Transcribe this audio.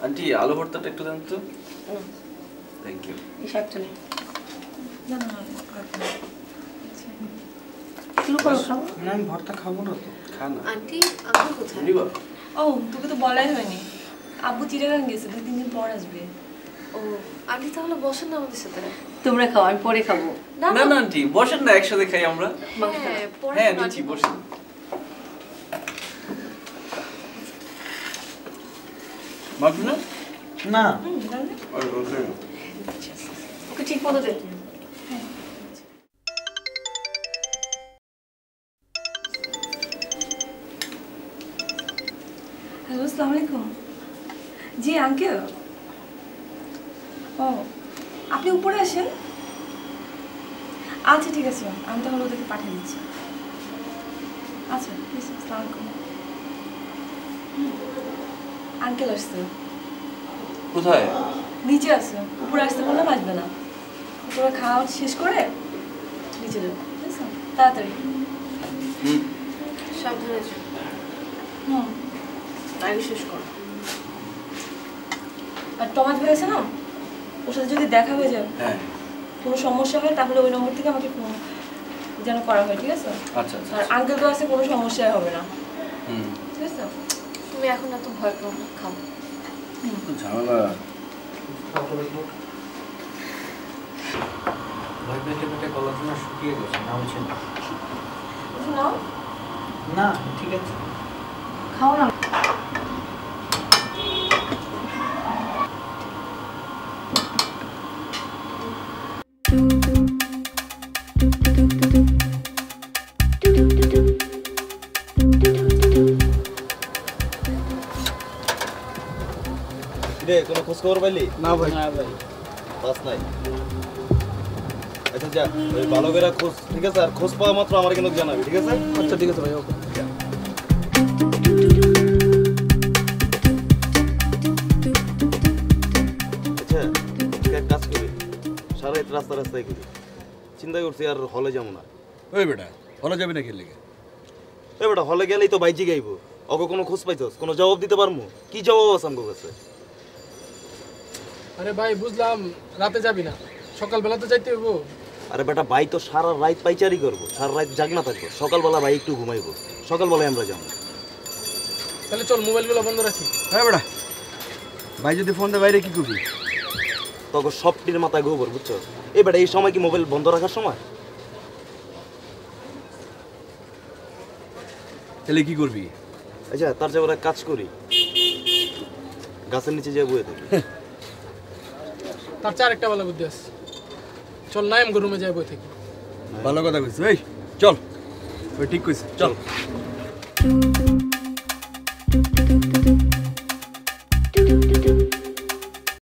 Aunty আলু ভর্তাটা একটু দেন তো। Thank you. এই শাকটা নে। না না শুরু করো খাও। না আমি ভর্তা খাবো না তো। খা না। আন্টি আব্বু কোথায়? নিবা? ও তোকে তো বলাই হয়নি, আব্বু চিটাগাং গেছে, 2-3 দিন পর আসবে। ও আন্টি তাহলে বসেন না আমাদের সাথে। তোমরা খাও, আমি পরে খাবো। না না আন্টি বসেন না, একসাথে খাই আমরা। হ্যাঁ পরে। হ্যাঁ নিচ্ছি, বসেন। মাখবি না? না ওকে ঠিক মতো দে। হ্যালো, আসসালামু আলাইকুম। জি আঙ্কেল। ও আপনি উপরে আসেন। আচ্ছা ঠিক আছে, আমি তাহলে ওদেরকে পাঠিয়ে দিচ্ছি। আচ্ছা ঠিক আছে, আসসালামু আলাইকুম। আঙ্কেল আসছে। কোথায়? নিচে আছে, উপরে আসতে বললাম আসবে না। উপরে খাওয়া শেষ করে নিচে যাবো, ঠিক আছে? তাড়াতাড়ি। সাবধানে যাও। আগে শেষ করো। আর টমাস ভাই আছে না, ওর সাথে যদি দেখা হয়ে যায়, হ্যাঁ কোনো সমস্যা হয় তাহলে ওই নম্বর থেকে আমাকে ফোন যেন করা হয়, ঠিক আছে? আচ্ছা আচ্ছা। আর আঙ্কেল তো আছে, কোনো সমস্যাই হবে না, হুম ঠিক আছে? তুমি এখন এত ভয় পাও না, খাও। ঝামেলা। ভাই পেটে পেটে গলা তো না শুকিয়ে গেছে, না হচ্ছে না। নাও না ঠিক আছে, খাও না। রে কোনো খোঁজ খবর পাইলি? না ভাই না ভাই, পাস নাই। আচ্ছা যা ওই ভালো করে খোঁজ, ঠিক আছে? আর খোঁজ পাওয়া মাত্র আমার কিন্তু জানাবি, ঠিক আছে? আচ্ছা ঠিক আছে ভাই, ওকে। আচ্ছা এক কাজ করি, সারা রাত রাস্তা রাস্তায় করি, চিন্তা করছি আর হলে যাবো না। ওই বেটা হলে যাবি না খেললে? এই বেটা হলে গেলেই তো বাইজি গাইবো, ওকে কোনো খোঁজ পাইছস? কোনো জবাব দিতে পারবো? কি জবাব আছে আমার কাছে? আরে ভাই বুঝলাম রাতে যাবি না, সকালবেলা তো যাইতে হইব। আরে বেটা ভাই তো সারা রাত পাইচারি করবো, সারা রাত জাগনা থাকবো, সকালবেলা ভাই একটু ঘুমাইবো, সকালবেলায় আমরা যাবো। তাহলে চল মোবাইলগুলো বন্ধ রাখি। হ্যাঁ বেটা, ভাই যদি ফোন দেয় বাইরে কি করবি? তখন সবটির মাথায় গোবর, বুঝছো? এই বেটা এই সময় কি মোবাইল বন্ধ রাখার সময়? তাহলে কি করবি? আচ্ছা তার চেয়ে এক কাজ করি, গাছের নিচে যেয়ে বয়ে থাকি। তার চার একটা ভালো বুদ্ধি আছে, চল নাইম রুমে যাই বই থেকে। ভালো কথা কইছিস, এই চল, ওই ঠিক কইছিস, চল।